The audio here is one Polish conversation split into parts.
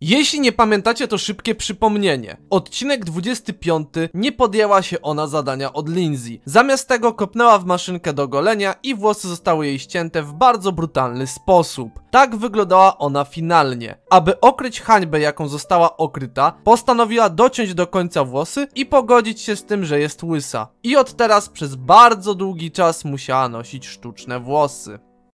Jeśli nie pamiętacie, to szybkie przypomnienie. Odcinek 25 nie podjęła się ona zadania od Lindsay. Zamiast tego kopnęła w maszynkę do golenia i włosy zostały jej ścięte w bardzo brutalny sposób. Tak wyglądała ona finalnie. Aby okryć hańbę, jaką została okryta, postanowiła dociąć do końca włosy i pogodzić się z tym, że jest łysa. I od teraz przez bardzo długi czas musiała nosić sztuczne włosy.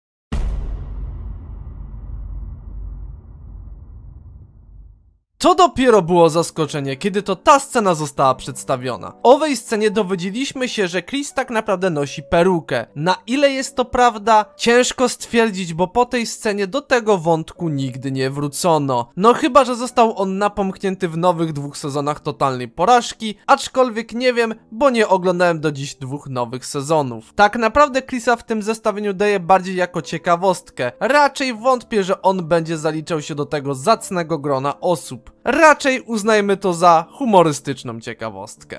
To dopiero było zaskoczenie, kiedy to ta scena została przedstawiona. W owej scenie dowiedzieliśmy się, że Chris tak naprawdę nosi perukę. Na ile jest to prawda? Ciężko stwierdzić, bo po tej scenie do tego wątku nigdy nie wrócono. No chyba, że został on napomknięty w nowych 2 sezonach Totalnej Porażki, aczkolwiek nie wiem, bo nie oglądałem do dziś 2 nowych sezonów. Tak naprawdę Chrisa w tym zestawieniu daje bardziej jako ciekawostkę. Raczej wątpię, że on będzie zaliczał się do tego zacnego grona osób. Raczej uznajmy to za humorystyczną ciekawostkę.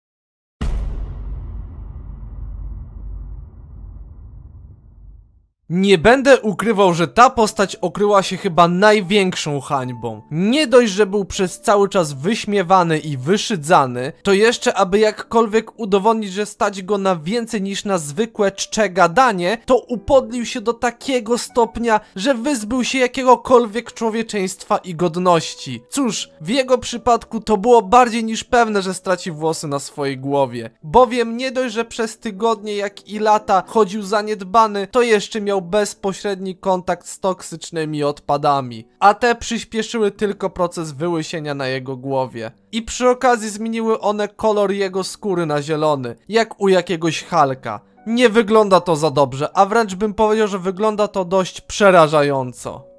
Nie będę ukrywał, że ta postać okryła się chyba największą hańbą. Nie dość, że był przez cały czas wyśmiewany i wyszydzany, to jeszcze aby jakkolwiek udowodnić, że stać go na więcej niż na zwykłe czcze gadanie, to upodlił się do takiego stopnia, że wyzbył się jakiegokolwiek człowieczeństwa i godności. Cóż, w jego przypadku to było bardziej niż pewne, że straci włosy na swojej głowie. Bowiem nie dość, że przez tygodnie jak i lata chodził zaniedbany, to jeszcze miał bezpośredni kontakt z toksycznymi odpadami, a te przyspieszyły tylko proces wyłysienia na jego głowie. I przy okazji zmieniły one kolor jego skóry na zielony, jak u jakiegoś Hulka. Nie wygląda to za dobrze, a wręcz bym powiedział, że wygląda to dość przerażająco.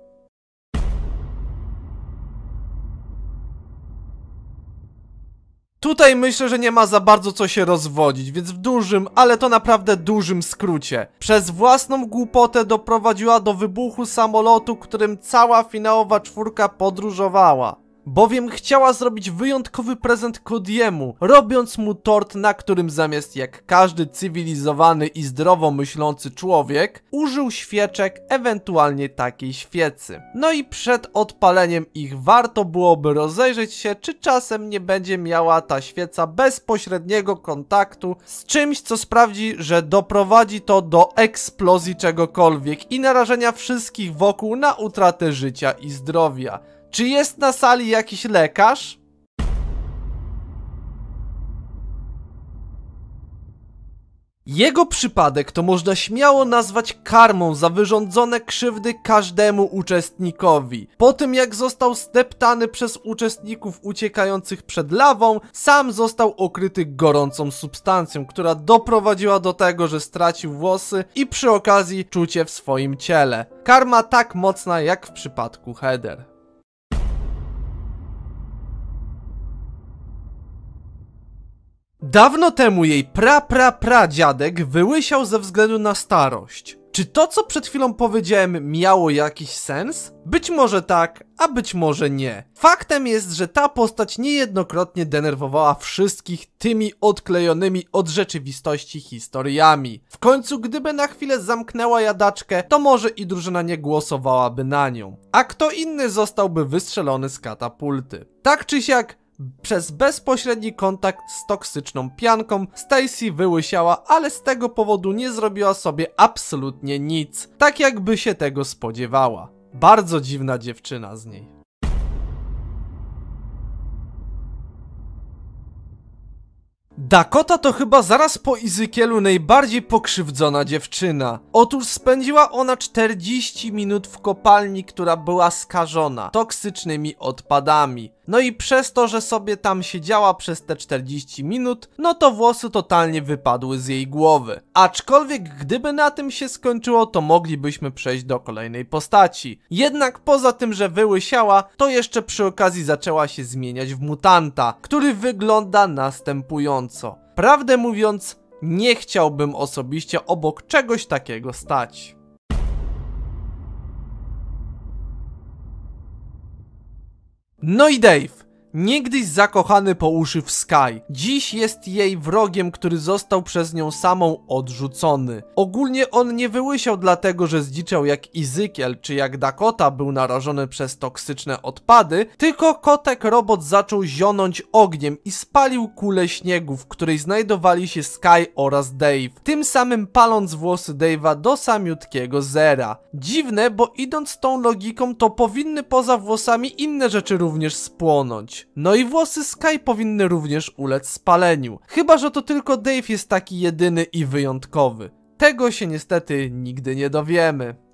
Tutaj myślę, że nie ma za bardzo co się rozwodzić, więc w dużym, ale to naprawdę dużym skrócie. Przez własną głupotę doprowadziła do wybuchu samolotu, którym cała finałowa 4 podróżowała. Bowiem chciała zrobić wyjątkowy prezent Cody'emu, robiąc mu tort, na którym zamiast jak każdy cywilizowany i zdrowo myślący człowiek, użył świeczek, ewentualnie takiej świecy. No i przed odpaleniem ich warto byłoby rozejrzeć się, czy czasem nie będzie miała ta świeca bezpośredniego kontaktu z czymś, co sprawdzi, że doprowadzi to do eksplozji czegokolwiek i narażenia wszystkich wokół na utratę życia i zdrowia. Czy jest na sali jakiś lekarz? Jego przypadek to można śmiało nazwać karmą za wyrządzone krzywdy każdemu uczestnikowi. Po tym jak został zdeptany przez uczestników uciekających przed lawą, sam został okryty gorącą substancją, która doprowadziła do tego, że stracił włosy i przy okazji czucie w swoim ciele. Karma tak mocna jak w przypadku Heather. Dawno temu jej pradziadek wyłysiał ze względu na starość. Czy to, co przed chwilą powiedziałem, miało jakiś sens? Być może tak, a być może nie. Faktem jest, że ta postać niejednokrotnie denerwowała wszystkich tymi odklejonymi od rzeczywistości historiami. W końcu, gdyby na chwilę zamknęła jadaczkę, to może i drużyna nie głosowałaby na nią. A kto inny zostałby wystrzelony z katapulty. Tak czy siak, przez bezpośredni kontakt z toksyczną pianką Stacy wyłysiała, ale z tego powodu nie zrobiła sobie absolutnie nic, tak jakby się tego spodziewała. Bardzo dziwna dziewczyna z niej. Dakota to chyba zaraz po Ezekielu najbardziej pokrzywdzona dziewczyna. Otóż spędziła ona 40 minut w kopalni, która była skażona toksycznymi odpadami. No i przez to, że sobie tam siedziała przez te 40 minut, no to włosy totalnie wypadły z jej głowy. Aczkolwiek gdyby na tym się skończyło, to moglibyśmy przejść do kolejnej postaci. Jednak poza tym, że wyłysiała, to jeszcze przy okazji zaczęła się zmieniać w mutanta, który wygląda następująco. Prawdę mówiąc, nie chciałbym osobiście obok czegoś takiego stać. No i Dave. Niegdyś zakochany po uszy w Sky, dziś jest jej wrogiem, który został przez nią samą odrzucony. Ogólnie on nie wyłysiał dlatego, że zdziczał jak Ezekiel czy jak Dakota był narażony przez toksyczne odpady, tylko kotek robot zaczął zionąć ogniem i spalił kulę śniegu, w której znajdowali się Sky oraz Dave, tym samym paląc włosy Dave'a do samiutkiego zera. Dziwne, bo idąc tą logiką, to powinny poza włosami inne rzeczy również spłonąć. No i włosy Sky powinny również ulec spaleniu. Chyba że to tylko Dave jest taki jedyny i wyjątkowy. Tego się niestety nigdy nie dowiemy.